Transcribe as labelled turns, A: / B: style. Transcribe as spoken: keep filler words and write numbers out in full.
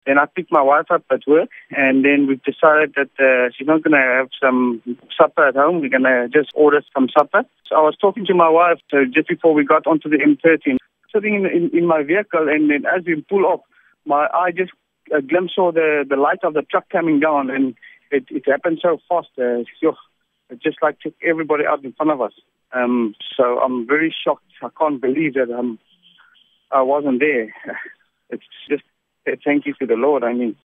A: Then I picked my wife up at work, and then we've decided that uh, she's not going to have some supper at home. We're going to just order some supper. So I was talking to my wife uh, just before we got onto the M thirteen, sitting in, in, in my vehicle, and then as we pull off, my eye just a glimpse saw the, the light of the truck coming down, and it, it happened so fast. Uh, it just like took everybody out in front of us. Um, so I'm very shocked. I can't believe that um, I wasn't there. It's just thank you to the Lord, I mean.